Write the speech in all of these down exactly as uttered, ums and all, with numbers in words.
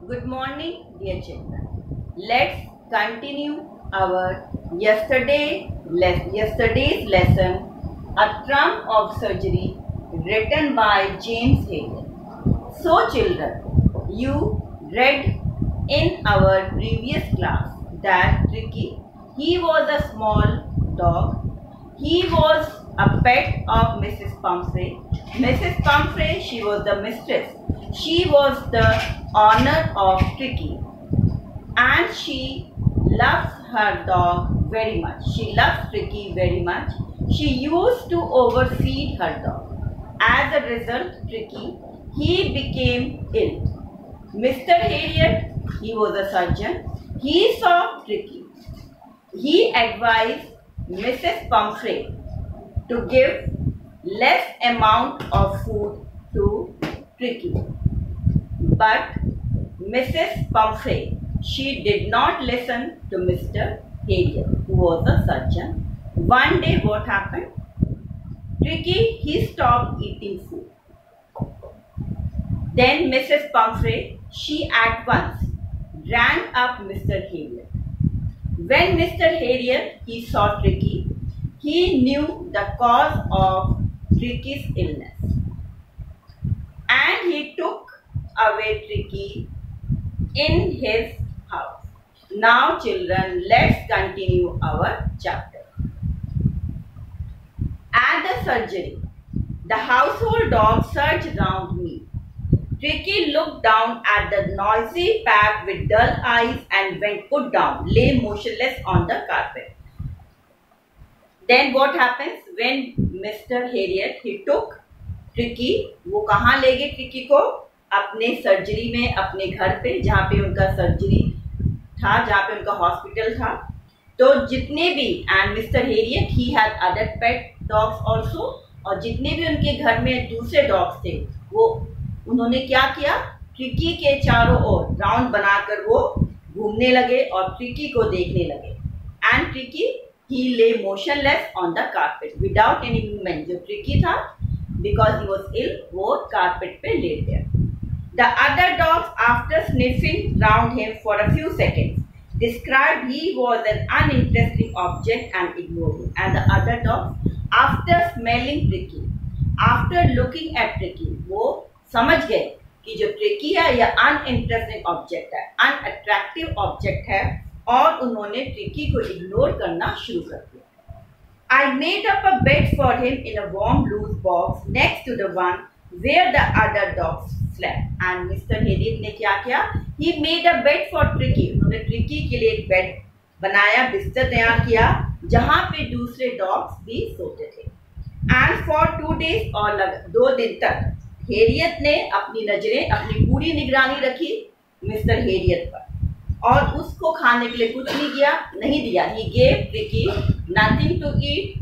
Good morning, dear children. Let's continue our yesterday le- yesterday's lesson, A Trump of Surgery, written by James Hayden. So, children, you read in our previous class that Tricky, he was a small dog. He was a pet of Missus Pumphrey. Missus Pumphrey, she was the mistress. She was the owner of Tricky, and she loves her dog very much. She loves Tricky very much. She used to overfeed her dog. As a result, Tricky, he became ill. Mister Harriet, he was a surgeon. He saw Tricky. He advised Missus Pumphrey to give less amount of food to Tricky. But Missus Pumphrey, she did not listen to Mister Harriet, who was a surgeon. One day what happened? Tricky, he stopped eating food. Then Missus Pumphrey, she at once rang up Mister Harriet. When Mister Harriet, he saw Tricky, he knew the cause of Tricky's illness. And he took away Tricky in his house. Now children, let's continue our chapter. At the surgery, the household dog surged round me. Tricky looked down at the noisy pack with dull eyes and went put down, lay motionless on the carpet. Then what happens when Mister Harriet, he took Tricky, वो कहाँ ले गए Tricky को? अपने surgery में, अपने घर पे, जहाँ पे उनका सर्जरी था, जहाँ पे उनका हॉस्पिटल था. तो जितने भी, and mister Herriot he had other pet dogs also, और जितने भी उनके घर में दूसरे डॉग्स थे, वो उन्होंने क्या किया? ट्रिकी के चारों ओर राउंड बनाकर वो घूमने लगे और ट्रिकी को देखने लगे. And Tricki he lay motionless on the carpet without any movement. जो ट्रिकी था, बिकॉज ही वॉज इल, वो कारपेट पे लेट गया. The other dogs, after sniffing round him for a few seconds, described he was an uninteresting object and ignored him. And the other dogs, after smelling Tricky, after looking at Tricky, वो समझ गए कि जो Tricky है यह uninteresting object है, unattractive object है, और उन्होंने Tricky को ignore करना शुरू कर दिया. I made up a bed for him in a warm loose box next to the one where the other dogs slept. And Mister Harriet ने क्या किया? He made a bed for Tricky. उन्होंने Tricky के लिए एक bed बनाया, बिस्तर तैयार किया, जहाँ पे दूसरे डॉग्स भी सोते थे. And for two days, और लग, दो दिन तक Harriet ने अपनी नजरें, अपनी पूरी निगरानी रखी मिस्टर Harriet पर, और उसको खाने के लिए कुछ नहीं किया, नहीं दिया. He gave Tricky nothing to eat,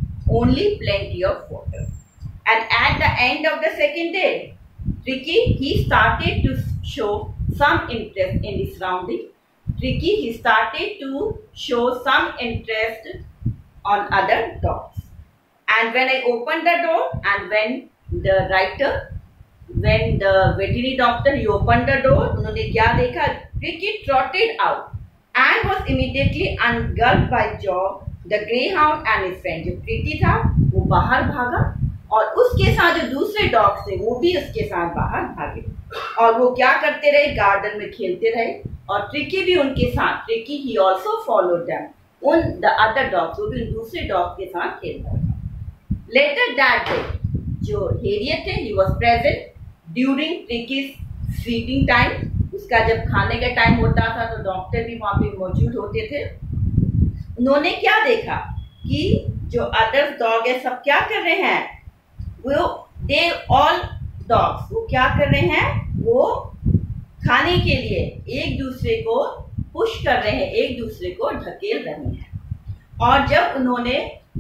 only plenty of water. And at the end of the second day, Tricky, he started to show some interest in the surrounding. Tricky, he started to show some interest on other dogs. And when I opened the door, and when the writer, when the veterinary doctor, he opened the door, उन्होंने क्या देखा? Tricky trotted out and was immediately engulfed by Joe, the greyhound and his friend. जो Tricky था, वो बाहर भागा, और उसके साथ जो दूसरे डॉग्स थे वो भी उसके साथ बाहर भागे, और वो क्या करते रहे? गार्डन में खेलते रहे, और ट्रिकी भी उनके साथ. Tricki he also followed them, उन द अदर डॉग्स, वो भी दूसरे डॉग के साथ खेलता था. लेटर दैट डे, जो हेरियट थे, he was present during Tricki's feeding time. उसका जब खाने का टाइम होता था तो डॉक्टर भी वहाँ पे मौजूद होते थे. उन्होंने क्या देखा कि जो अदर डॉग है सब क्या कर रहे हैं? वो दे ऑल डॉग्स, वो क्या कर रहे हैं? वो खाने के लिए एक दूसरे को पुश कर रहे हैं, एक दूसरे को ढकेल रहे हैं. और जब उन्होंने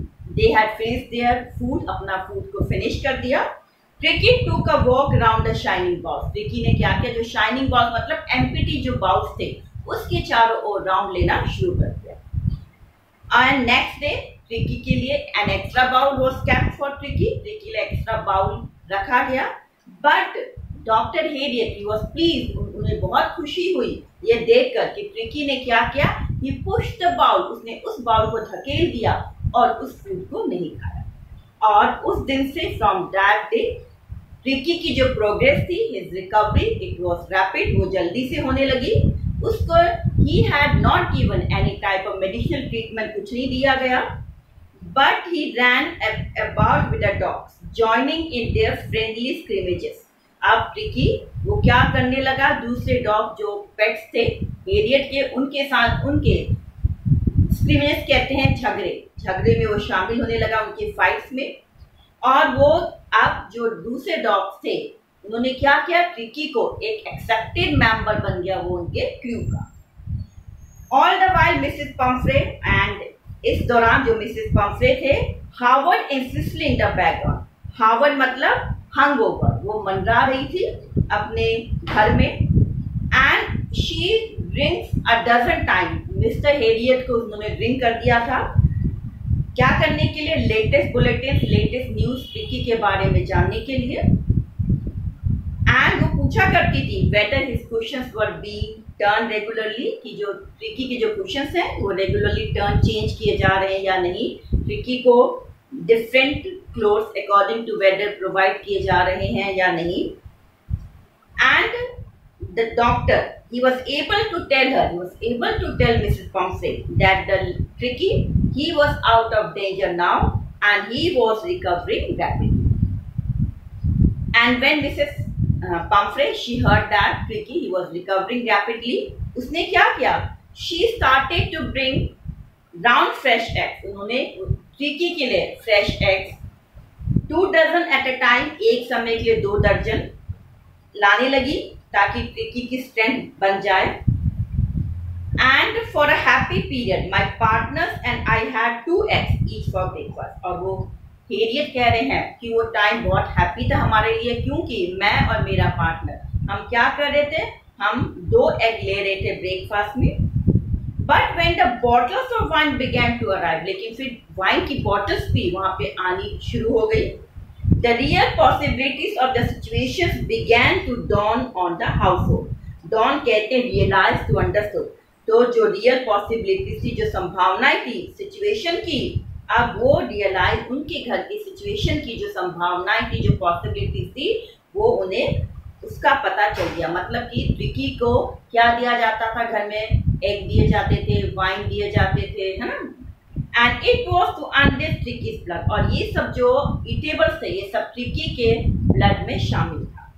they had finished their food, अपना फूड को फिनिश कर दिया, Tricki took a walk around the shining bowls. Tricki ने क्या किया? जो शाइनिंग बाउल्स मतलब एम्प्टी जो बाउल्स थे, उसके चारों ओर राउंड लेना शुरू कर दिया. एंड नेक्स्ट डे ट्रिकी के लिए an extra bowl was kept for Tricki. Tricki लिए एक्स्ट्रा बाउल रखा गया. But doctor Herriot, he was pleased, उन्हें बहुत खुशी हुई ये देखकर कि ट्रिकी ने क्या किया, he pushed the bowl, उसने उस बाउल को धकेल दिया और उस फूड को नहीं खाया। और उस दिन से फ्रॉम दैट डे ट्रिकी की जो प्रोग्रेस थी, his recovery, it was rapid, वो जल्दी से होने लगी। उसको he had not given any type of medicinal treatment, कुछ नहीं दिया गया, but he ran about with the dogs, joining in their friendly scrimmages। अब ट्रिकी वो क्या करने लगा, दूसरे डॉग जो पेट्स थे हेरियट के, उनके साथ उनके स्क्रिमेजेस कहते हैं झगड़े, झगड़े में वो शामिल होने लगा, उनके फाइट्स में। और वो अब जो दूसरे डॉग्स थे उन्होंने क्या किया, ट्रिकी को एक एक्सेप्टेड मेंबर बन गया वो उनके क्रू का। All the while mrs Pumphrey, and इस दौरान जो मिसेस पम्फ्रे थे, hovered insisted in the background, hovered मतलब हंगओवर, वो मंडरा रही थी अपने घर में। And she drinks a dozen time, mister Herriot को उन्होंने ड्रिंक कर दिया था, क्या करने के लिए, latest bulletin, latest news Tricki के बारे में जानने के लिए। एंड वो पूछा करती थी whether his questions were being turn regularly, कि जो ट्रिकी के जो क्वेश्चंस हैं वो रेगुलरली टर्न चेंज किए जा रहे हैं या नहीं, ट्रिकी को different clothes according to weather provide किए जा रहे हैं या नहीं। And the doctor, he was able to tell her, he was able to tell Missus Pomfrey that the Tricky, he was out of danger now and he was recovering rapidly। And when Missus Uh, Pomfrey, she heard that Tricky, he was recovering rapidly, उसने क्या किया, she started to bring round fresh eggs, उन्होंने Tricki के लिए fresh eggs two dozen at a time, एक समय के लिए दो दर्जन लाने लगी ताकि ट्रिकी की स्ट्रेंथ बन जाए। And for a happy period my partners and I had two eggs each for breakfast. और वो हेरियट कह रहे हैं कि वो टाइम बहुत हैप्पी था हमारे लिए, क्योंकि मैं और मेरा पार्टनर हम क्या कर रहे थे, हम दो एग ले रहे थे ब्रेकफास्ट में। But when the bottles of wine began to arrive, लेकिन फिर वाइन की बॉटल्स भी वहां पे आनी शुरू हो गई। The real possibilities of the situations began to dawn on the household. Dawn कहते हैं रियलाइज टू अंडरस्टूड, तो जो रियल पॉसिबिलिटीज थी, जो संभावनाएं थी सिचुएशन की, अब वो रियलाइज, उनके घर की सिचुएशन की जो संभावनाएं थी, जो पॉसिबिलिटीज थी, वो उन्हें उसका पता चल गया। मतलब कि ट्रिकी को क्या दिया जाता था घर में, एग दिए जाते थे, वाइन दिए जाते थे, है ना। And it was to enliven Tricki's blood, और ये सब जो ईटेबल्स थे ये सब ट्रिकी के ब्लड में शामिल था।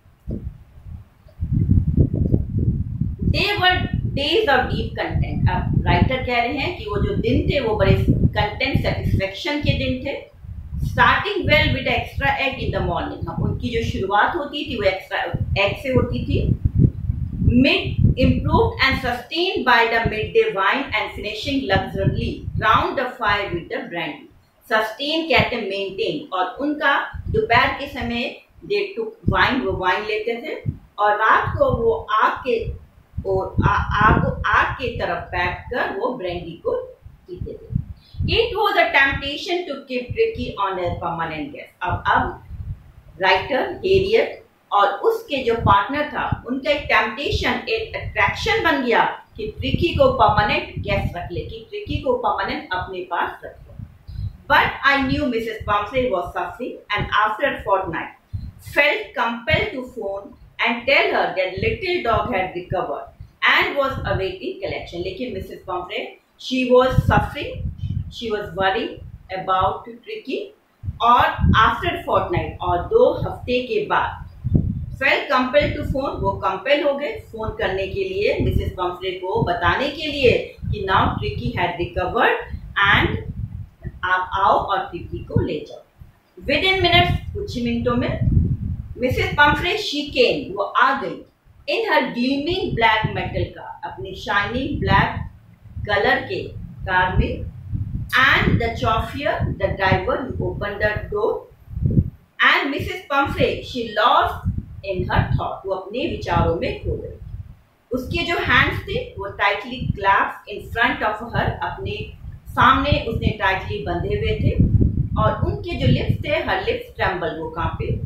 They were days of deep content. अब राइटर कह रहे हैं कि वो जो दिन थे वो बड़े कंटेंट सेटिस्फेक्शन के दिन थे। Starting well with extra egg in the morning, उनकी जो शुरुआत होती थी वो एक्स्ट्रा एग से होती थी। Mid improved and sustained by the mid day wine and finishing luxuriously round the fire with the brandy. Sustain कहते हैं मेंटेन, और उनका दोपहर के समय दे टुक वाइन, वो वाइन लेते थे और रात को वो आग के और आग आग के तरफ बैठकर वो ब्रांडी को पीते थे। It was a temptation to keep Tricky on a permanent guest। अब अब राइटर हेरियट और उसके जो पार्टनर था उनका एक टेम्पटेशन, एक अट्रैक्शन बन गया कि ट्रिकी को परमानेंट गेस्ट रख ले, कि ट्रिकी को परमानेंट अपने पास रख ले। But I knew mrs Pumphrey was suffering and after fortnight felt compelled to phone and tell her that little dog had recovered and was awaiting collection। लेकिन mrs Pumphrey, she was suffering, she was worried about Tricky, और after fortnight, और दो हफ्ते के बाद felt compelled to phone, वो compel हो गए फोन करने के लिए मिसेस पम्फ्रे को बताने के लिए कि now Tricky had recovered and आप आओ और ट्रिकी को ले जाओ। Within minutes, कुछ ही मिनटों में मिसेस पम्फ्रे she came, वो आ गई in her gleaming black metal car, अपनी shining black कलर के कार में। And the chauffeur, the driver, opened the door, and Missus Pumphrey, she lost in her thought, वो अपने विचारों में खो गई। उसके जो हैंड्स थे वो tightly clasped in front of her, अपने सामने उसने टाइटली बंधे हुए थे, और उनके जो लिप्स थे, हर लिप्स ट्रेम्बल, वो कांपे।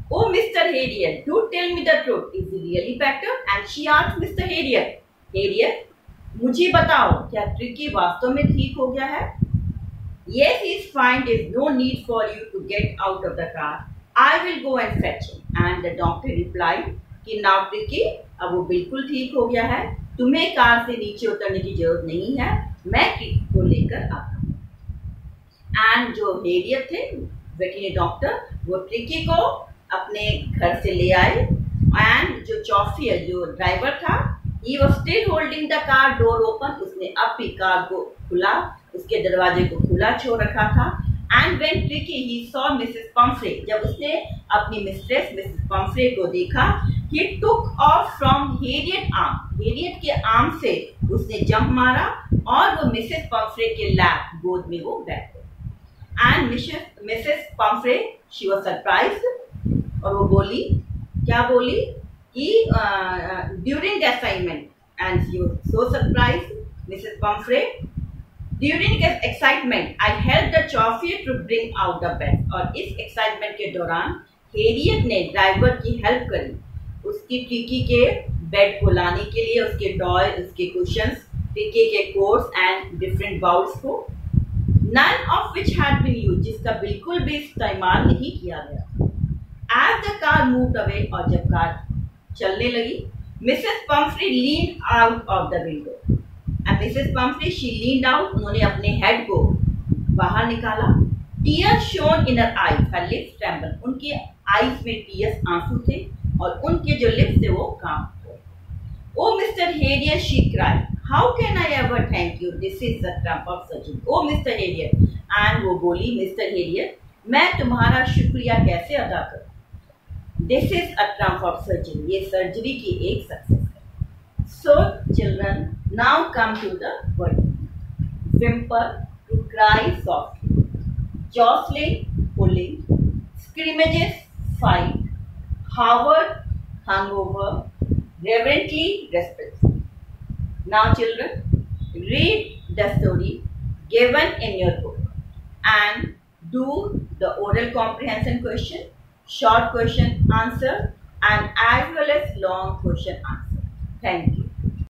Oh, Mister Harriet, do tell me the truth. Is he really better? And she asked Mister Harriet, Harriet, मुझे बताओ क्या ट्रिकी वास्तव में ठीक हो गया है? Yes, he is fine. There is no need for you to get out of the car. I will go and fetch him. And the doctor replied कि now ट्रिकी अब वो बिल्कुल ठीक हो गया है. तुम्हें कार से नीचे उतरने की जरूरत नहीं है. मैं ट्रिकी को लेकर आता हूँ. एंड जो हेरियट थे वेटरनरी डॉक्टर वो ट्रिकी को अपने घर से ले आए. एंड जो चौफियर जो ड्राइवर था he was still holding the car door open. उसने अब भी कार को खुला, उसके दरवाजे को खुला छोड़ रखा था. And when Tricky he saw Missus Pumphrey, जब उसने अपनी मिस्ट्रेस मिसेस पम्फ्रे को देखा, he took off from Harriet arm. Harriet के आर्म से उसने जंप मारा और वो मिसेस पम्फ्रे के लैप गोद में वो बैठ गए. And Missus Missus Pumphrey she was surprised और वो बोली क्या बोली कि during the assignment and she was so surprised mrs Pumphrey during excitement I help the chauffeur to bring out the bed. और इस एक्साइटमेंट के दौरान हेरियट ने ड्राइवर की हेल्प करी उसकी ट्रिकी के बेड को लाने के लिए, उसके टॉय, उसके कुशंस, ट्रिकी के कोट्स एंड डिफरेंट बाउल्स को, none of which had been used, जिसका बिल्कुल भी इस्तेमाल नहीं किया गया. As the car moved away, और जब कार चलने लगी, mrs Pumphrey leaned out of the window. And mrs Pumphrey she leaned out, उन्होंने अपने हेड को बाहर निकाला. Tears shone in her eyes, her lips trembled. उनके आईज में टीयर्स आंसू थे और उनके जो लिप्स थे वो काम थे. Oh Mister Harriet, she cried, how can I ever thank you? This is the trump of surgery. Oh Mister Harriet, and वो बोली मिस्टर हेरियट मैं तुम्हारा शुक्रिया कैसे अदा करूं? This is a trump of surgery. ये सर्जरी की एक सक्सेस है. So children, now come to the word. Whimper, to cry softly. Jostling, pulling. Scrimmages, fight. Howard, hungover. Reverently, respectfully. Now children, read the story given in your book and do the oral comprehension question, short question answer and as well as long question answer. Thank you.